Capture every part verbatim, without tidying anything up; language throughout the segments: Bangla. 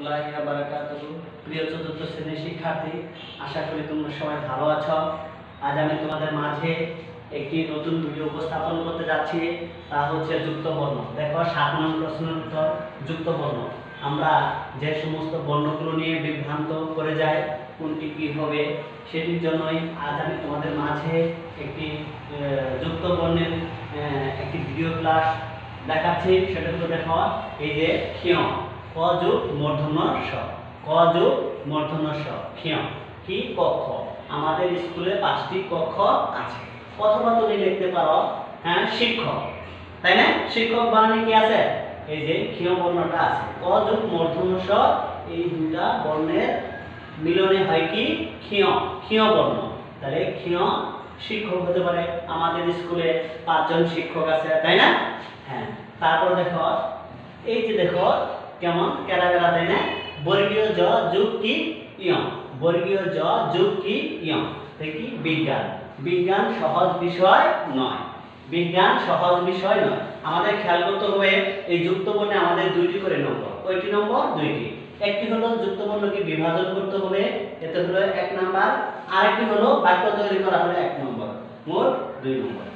রহমতুল্লাহি ওয়া বারাকাতুহু। প্রিয় চতুর্থ শ্রেণীর শিক্ষার্থী, আশা করি তোমরা সবাই ভালো আছো। আজ আমি তোমাদের মাঝে একটি নতুন ভিডিও উপস্থাপন করতে যাচ্ছি, তা হচ্ছে যুক্ত বর্ণ। দেখো সাত নম্বর প্রশ্নের উত্তর যুক্ত বর্ণ। আমরা যে সমস্ত বর্ণগুলো নিয়ে বিভ্রান্ত করে যাই কোনটি কি হবে, সেটির জন্যই আজ আমি তোমাদের মাঝে একটি যুক্ত বর্ণের একটি ভিডিও ক্লাস দেখাচ্ছি। সেটা হলো দেখো এই যে ক্ষিয়, ক যোগ মূর্ধন্য স, ক যোগ মূর্ধন্য স, ক্ষিয় কি কক্ষ। আমাদের স্কুলে পাঁচটি কক্ষ আছে, অথবা তুমি লিখতে পারো হ্যাঁ শিক্ষক, তাই না? শিক্ষক বানানে কি আছে? এই যে ক্ষিয় বর্ণটা আছে, ক যোগ মূর্ধন্য স, এই দুটা বর্ণের মিলনে হয় কি ক্ষিয়, ক্ষিয় বর্ণ। তাহলে ক্ষিয় শিক্ষক হতে পারে। আমাদের স্কুলে পাঁচজন শিক্ষক আছে, তাই না? হ্যাঁ, তারপর দেখো এই যে দেখো কেমন কেরা কেরা, তাই না? বর্গীয় জ যোগ কি ইয়, বর্গীয় জ যোগ কি ইয়, কি বিজ্ঞান। বিজ্ঞান সহজ বিষয় নয়, বিজ্ঞান সহজ বিষয় নয়। আমাদের খেয়াল করতে হবে এই যুক্ত বর্ণে আমাদের দুইটি করে নম্বর। কয়টি নম্বর? দুইটি। একটি হলো যুক্ত বর্ণকে বিভাজন করতে হবে, এতে হলো এক নাম্বার। আরেকটি হলো বাক্য তৈরি করা হলো এক নম্বর, মোট দুই নম্বর।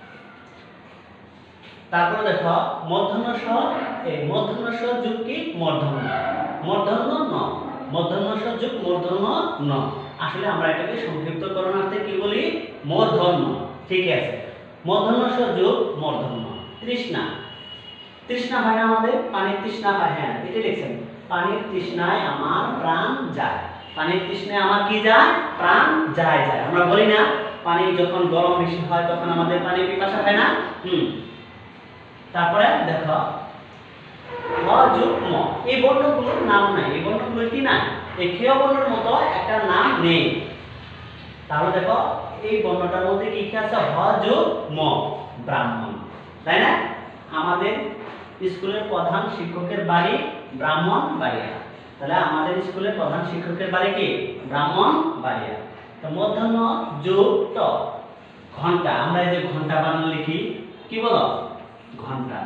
তারপর দেখো মূর্ধন্য স, এই মূর্ধন্য স যোগ কি মূর্ধন্য, মূর্ধন্য ন, মূর্ধন্য স যোগ মূর্ধন্য ন। আসলে আমরা এটাকে সংক্ষিপ্তকরণার্থে কি বলি? মূর্ধন্য। ঠিক আছে, মূর্ধন্য স যোগ মূর্ধন্য। তৃষ্ণা, তৃষ্ণা হয় না আমাদের? পানির তৃষ্ণা হয়, হ্যাঁ এটা লিখছেন। পানির তৃষ্ণায় আমার প্রাণ যায়, পানির তৃষ্ণায় আমার কি যায়? প্রাণ যায় যায়। আমরা বলি না পানি যখন গরম বেশি হয় তখন আমাদের পানি পিপাসা হয় না? হুম। তারপরে দেখো হ যোগ ম, এই বর্ণগুলোর নাম নাই, এই বর্ণগুলো কি না, এই ক্ষয় বর্ণের মতো একটা নাম নেই। তাহলে দেখো এই বর্ণটার মধ্যে কি কি আছে? হ যোগ ম, ব্রাহ্মণ, তাই না? আমাদের স্কুলের প্রধান শিক্ষকের বাড়ি ব্রাহ্মণবাড়িয়া। তাহলে আমাদের স্কুলের প্রধান শিক্ষকের বাড়ি কি? ব্রাহ্মণবাড়িয়া। তো মূর্ধন্য যোগ ট, ঘন্টা। আমরা এই যে ঘন্টা বানান লিখি, কি বলো? ঘন্টা।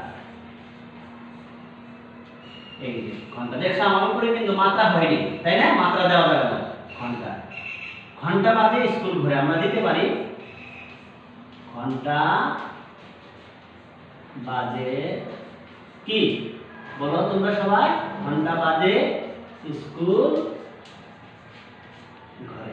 এই যে ঘন্টা, দেখছো আমার উপরে কিন্তু মাত্রা হয়নি, তাই না? মাত্রা দেওয়া যাবে না। ঘন্টা, ঘন্টা বাজে স্কুল ঘুরে, আমরা দিতে পারি ঘন্টা বাজে কি, বলো তোমরা সবাই? ঘন্টা বাজে স্কুল ঘরে।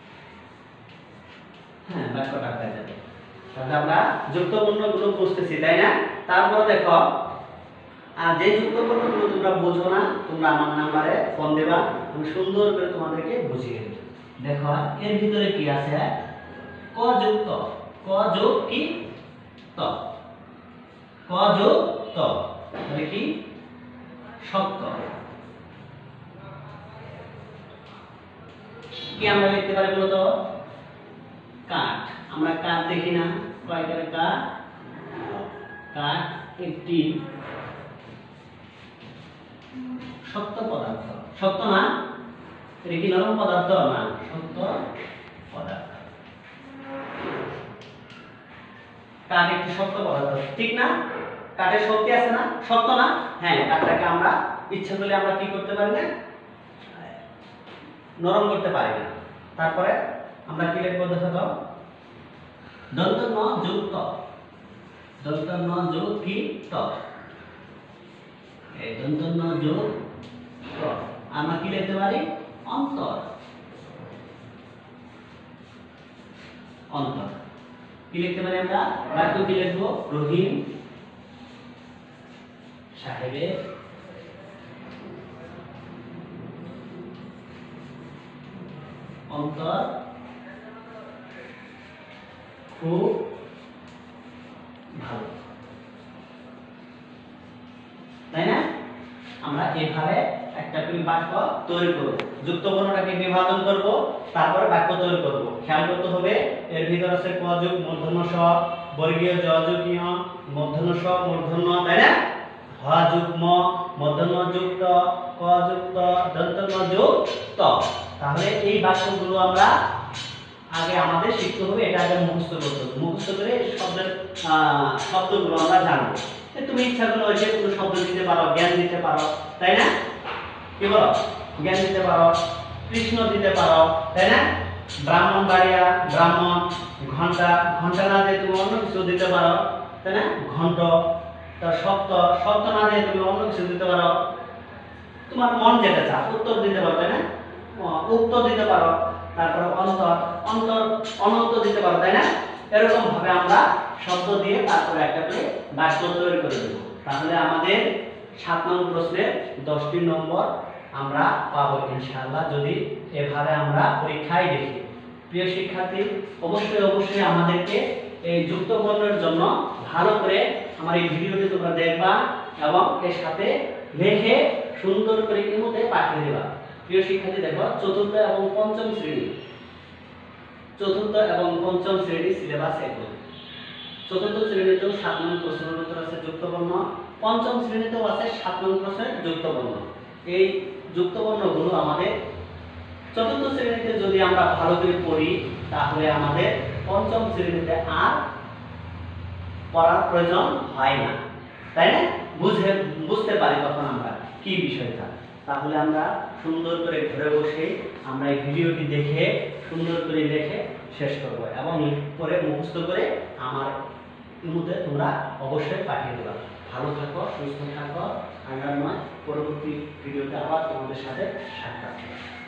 হ্যাঁ, বাক্যটা হয়ে যাবে। তাহলে আমরা যুক্ত বর্ণগুলো বুঝতেছি, তাই না? তারপর দেখো আর যে যুক্ত বর্ণগুলো তোমরা বোঝো না, তোমরা আমার নাম্বারে ফোন দেবা, আমি সুন্দর করে তোমাদেরকে বুঝিয়ে দেব। দেখো এর ভিতরে কি আছে? ক যোগ ত, ক যোগ কি ত, ক যোগ ত, তাহলে কি সত্য। কি আমরা লিখতে পারি বলো তো? কাঠ। আমরা কাঠ দেখি না, কয়টার কাঠ? কাঠ একটি শক্ত পদার্থ, শক্ত না? এটা কি নরম পদার্থ না? শক্ত পদার্থ। কাঠ একটি শক্ত পদার্থ, ঠিক না? কাঠের শক্তি আছে না? শক্ত না? হ্যাঁ, কাঠটাকে আমরা ইচ্ছা করলে আমরা কি করতে পারি না? নরম করতে পারি না। তারপরে আমরা কি লিখবো দেখো তো? দন্ত ন যোগ ত, দন্ত ন যোগ কি ত, এই দন্ত ন যোগ ত। আমরা কি লিখতে পারি? অন্তর, অন্তর। কি লিখতে পারি আমরা? বাক্য কি লিখবো? রহিম সাহেবের অন্তর খুব ভালো, তাই না? আমরা এইভাবে একটা করে বাক্য তৈরি করব। যুক্ত বর্ণটাকে বিভাজন করব, তারপরে বাক্য তৈরি করব। খেয়াল করতে হবে এর ভিতর আছে ক যোগ মূর্ধন্য স, বর্গীয় জ যোগ ঞ, মূর্ধন্য স মূর্ধন্য, তাই না? হ যোগ ম, মূর্ধন্য যোগ ত, ক যোগ ত, দন্ত ন যোগ ত। তাহলে এই বাক্যগুলো আমরা আগে আমাদের শিখতে হবে, এটা আগে মুখস্থ করতে হবে। মুখস্থ করে শব্দের শব্দগুলো আমরা জানবো। তুমি ইচ্ছা করলে ওই যে কোনো শব্দ দিতে পারো, জ্ঞান দিতে পারো, তাই না? কি বলো জ্ঞান দিতে পারো, কৃষ্ণ দিতে পারো, তাই না? ব্রাহ্মণবাড়িয়া ব্রাহ্মণ, ঘন্টা ঘন্টা না দিয়ে তুমি অন্য কিছু দিতে পারো, তাই না? ঘন্ট, তার সপ্ত সপ্ত না দিয়ে তুমি অন্য কিছু দিতে পারো, তোমার মন যেটা চায় উত্তর দিতে পারো, তাই না? উক্ত দিতে পারো, তারপর অন্তর অন্তর অনন্ত দিতে পারো, তাই না? এরকম ভাবে আমরা শব্দ দিয়ে তারপরে একটা করে বাক্য তৈরি করে দেব। তাহলে আমাদের সাত নং প্রশ্নের দশটি নম্বর আমরা পাবো ইনশাআল্লাহ, যদি এভাবে আমরা পরীক্ষায় দেখি। প্রিয় শিক্ষার্থী, অবশ্যই অবশ্যই আমাদেরকে এই যুক্ত বর্ণের জন্য ভালো করে আমার এই ভিডিওটি তোমরা দেখবা এবং এর সাথে লিখে সুন্দর করে ইমোতে পাঠিয়ে দেবা। প্রিয় শিক্ষার্থী, দেখো চতুর্থ এবং পঞ্চম শ্রেণী চতুর্থ এবং পঞ্চম শ্রেণী সিলেবাস একই। চতুর্থ শ্রেণীতেও সাত নং প্রশ্নের উত্তর আছে যুক্ত বর্ণ, পঞ্চম শ্রেণীতেও আছে সাত নং প্রশ্নের যুক্ত বর্ণ। এই যুক্ত বর্ণগুলো আমাদের চতুর্থ শ্রেণীতে যদি আমরা ভালো করে পড়ি তাহলে আমাদের পঞ্চম শ্রেণীতে আর পড়ার প্রয়োজন হয় না, তাই না? বুঝে বুঝতে পারি তখন আমরা কি বিষয়টা। তাহলে আমরা সুন্দর করে ঘরে বসে আমরা এই ভিডিওটি দেখে সুন্দর করে দেখে শেষ করব এবং পরে মুখস্থ করে আমার ইমুতে তোমরা অবশ্যই পাঠিয়ে দেবা। ভালো থাকো, সুস্থ থাকো, আগামী পরবর্তী ভিডিওতে আবার তোমাদের সাথে সাক্ষাৎ হবে।